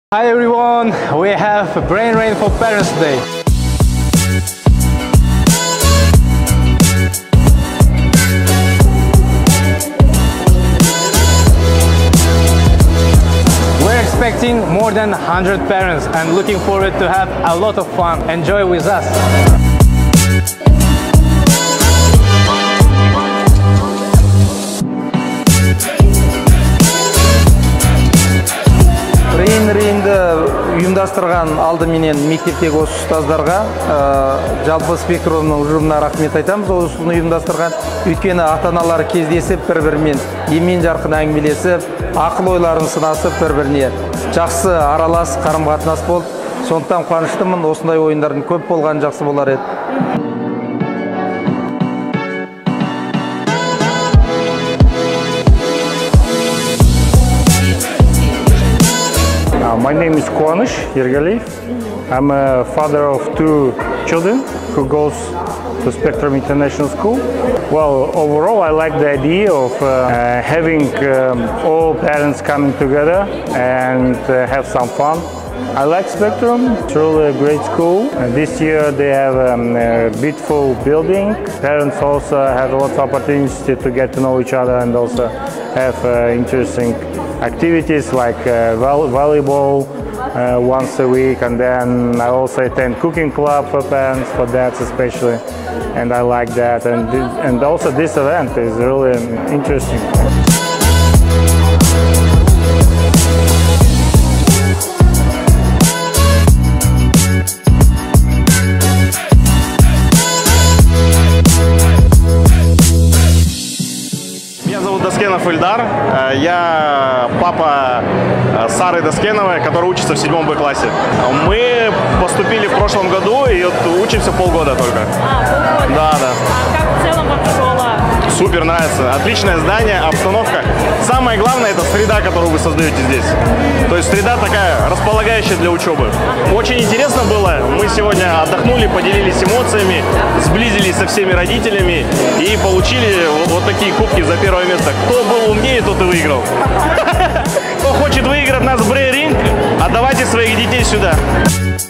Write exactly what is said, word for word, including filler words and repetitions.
Hi everyone, we have Brain Rain for Parents today. We're expecting more than one hundred parents and looking forward to have a lot of fun. Enjoy with us. Brain Rain'ді ұйымдастырған алдыменен мектептегі осы ұстаздарға жалпы спектромның ұжымына рахмет айтамыз, осыны ұйымдастырған. Өйткені ата-аналар кездесіп, бір-бірімен емен жарқын әңгімелесіп, ақыл ойларын сынасып, бір-біріне жақсы аралас, қарым-қатынас болды. Сондықтан қуаныштымын, осындай ойындардың көп болған жақсы болар еді. My name is Kuanush Yergaliyev. I'm a father of two children who goes to Spectrum International School. Well, overall, I like the idea of uh, having um, all parents coming together and uh, have some fun. I like Spectrum. It's really a great school. And this year they have um, a beautiful building. Parents also have lots of opportunities to get to know each other and also have uh, interesting activities like uh, volleyball uh, once a week, and then I also attend cooking club for parents, for dads especially, and I like that. And and also this event is really interesting. Меня зовут Доскенов Ильдар, я папа Сары Доскеновой, которая учится в седьмом Б классе. Мы поступили в прошлом году и вот учимся полгода только. А, полгода? Да, да. А как в целом вам школа? Супер, нравится. Отличное здание, обстановка. Самое главное — это среда, которую вы создаете здесь. То есть среда такая располагающая для учебы. Очень интересно было. Мы сегодня отдохнули, поделились эмоциями, сблизились со всеми родителями и получили вот такие кубки за первое место. Кто был умнее, тот и выиграл. Кто хочет выиграть нас в Brain Ring, отдавайте своих детей сюда.